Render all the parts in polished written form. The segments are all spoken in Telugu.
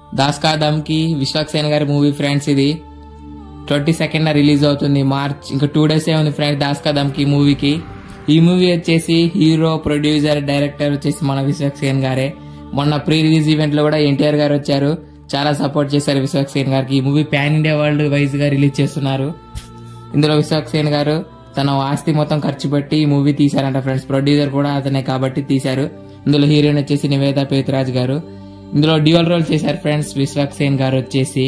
దాస్ కా దమ్కి విశ్వక్సేన్ గారి మూవీ ఫ్రెండ్స్. ఇది 22nd రిలీజ్ అవుతుంది మార్చ్. ఇంకా 2 days ఉంది ఫ్రెండ్స్ దాస్ కా దమ్కి మూవీకి. ఈ మూవీ వచ్చేసి హీరో, ప్రొడ్యూసర్, డైరెక్టర్ వచ్చేసి మన విశ్వక్సేన్ గారే. మొన్న ప్రీ రిలీజ్ ఈవెంట్ లో కూడా ఎన్టీఆర్ గారు వచ్చారు, చాలా సపోర్ట్ చేశారు విశ్వక్సేన్ గారికి. ఈ movie pan India world wise గా రిలీజ్ చేస్తున్నారు. ఇందులో విశ్వక్సేన్ గారు తన ఆస్తి మొత్తం ఖర్చు పెట్టి ఈ మూవీ తీశారంట ఫ్రెండ్స్. ప్రొడ్యూసర్ కూడా అతనే కాబట్టి తీశారు. ఇందులో హీరోయిన్ వచ్చేసి నివేదా పేతురాజ్ గారు. ఇందులో డ్యూయల్ రోల్ చేశారు ఫ్రెండ్స్ విశ్వక్సేన్ గారు వచ్చేసి.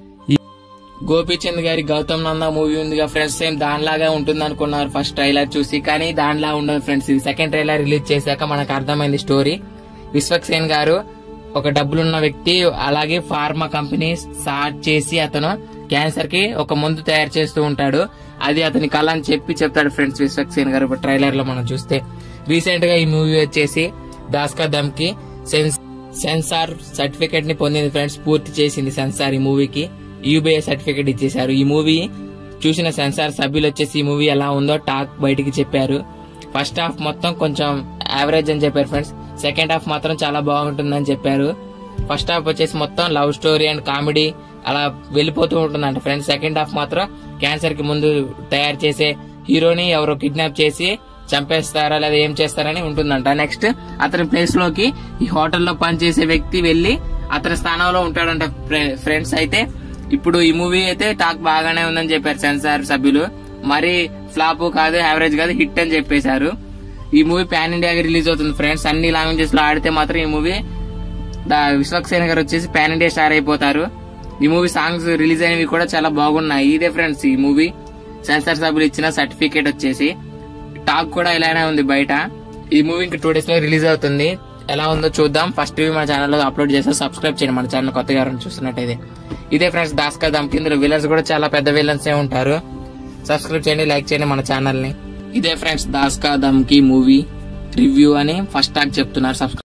గోపీచంద్ గారి గౌతమ్ నంద మూవీ ఉందిగా ఫ్రెండ్స్, సేమ్ దానిలాగా ఉంటుంది అనుకున్నారు ఫస్ట్ ట్రైలర్ చూసి, కానీ దానిలా ఉండదు ఫ్రెండ్స్. ఇది సెకండ్ ట్రైలర్ రిలీజ్ చేశాక మనకు అర్థమైంది స్టోరీ. విశ్వక్సేన్ గారు ఒక డబ్బులున్న వ్యక్తి, అలాగే ఫార్మా కంపెనీ స్టార్ట్ చేసి అతను క్యాన్సర్ కి ఒక మందు తయారు చేస్తూ ఉంటాడు. అది అతని కళ అని చెప్తాడు ఫ్రెండ్స్ విశ్వక్సేన్ గారు ట్రైలర్ లో మనం చూస్తే. రీసెంట్ గా ఈ మూవీ వచ్చేసి దాస్ కా దమ్ కి సెన్సార్ సర్టిఫికేట్ ని పొందింది ఫ్రెండ్స్. పూర్తి చేసింది సెన్సార్ ఈ మూవీకి. యూబీఏ సర్టిఫికేట్ ఇచ్చేశారు. ఈ మూవీ చూసిన సెన్సార్ సభ్యులు వచ్చేసి ఈ మూవీ ఎలా ఉందో టాక్ బయటికి చెప్పారు. ఫస్ట్ హాఫ్ మొత్తం కొంచెం యావరేజ్ అని చెప్పారు ఫ్రెండ్స్. సెకండ్ హాఫ్ మాత్రం చాలా బాగుంటుందని చెప్పారు. ఫస్ట్ హాఫ్ వచ్చేసి మొత్తం లవ్ స్టోరీ అండ్ కామెడీ అలా వెళ్ళిపోతూ ఉంటుందంట ఫ్రెండ్స్. సెకండ్ హాఫ్ మాత్రం క్యాన్సర్ కి ముందు తయారు చేసే హీరోని ఎవరో కిడ్నాప్ చేసి చంపేస్తారా లేదా ఏం చేస్తారని ఉంటుందంట. నెక్స్ట్ అతని ప్లేస్ లోకి ఈ హోటల్లో పనిచేసే వ్యక్తి వెళ్లి అతని స్థానంలో ఉంటాడంట ఫ్రెండ్స్. అయితే ఇప్పుడు ఈ మూవీ అయితే టాక్ బాగానే ఉందని చెప్పారు సెన్సార్ సభ్యులు. మరి ఫ్లాప్ కాదు, యావరేజ్ కాదు, హిట్ అని చెప్పేశారు. ఈ మూవీ పాన్ ఇండియాకి రిలీజ్ అవుతుంది ఫ్రెండ్స్. అన్ని లాంగ్వేజెస్ లో ఆడితే మాత్రం ఈ మూవీ విశ్వక్సేన్ గారు వచ్చేసి పాన్ ఇండియా స్టార్ అయిపోతారు. ఈ మూవీ సాంగ్స్ రిలీజ్ అయినవి కూడా చాలా బాగున్నాయి. ఇదే ఫ్రెండ్స్ ఈ మూవీ సెన్సార్ సభ్యులు ఇచ్చిన సర్టిఫికేట్ వచ్చేసి. టాక్ కూడా ఇలానే ఉంది బయట. ఈ మూవీ ఇంకా 2 days లో రిలీజ్ అవుతుంది. ఎలా ఉందో చూద్దాం. ఫస్ట్ మన ఛానల్లో అప్లోడ్ చేస్తే సబ్స్క్రైబ్ చేయండి మన ఛానల్ కొత్తగా ఎవరైనా చూస్తున్నట్టయితే. ఇదే ఫ్రెండ్స్ దాస్ కా దమ్. ఇందులో విలన్స్ కూడా చాలా పెద్ద విలన్స్ ఉంటారు. సబ్స్క్రైబ్ చేయండి, లైక్ చేయండి మన ఛానల్ ని. ఇదే friends Das Ka Dhamki movie review అని ఫస్ట్ టాక్ చెప్తున్నారు.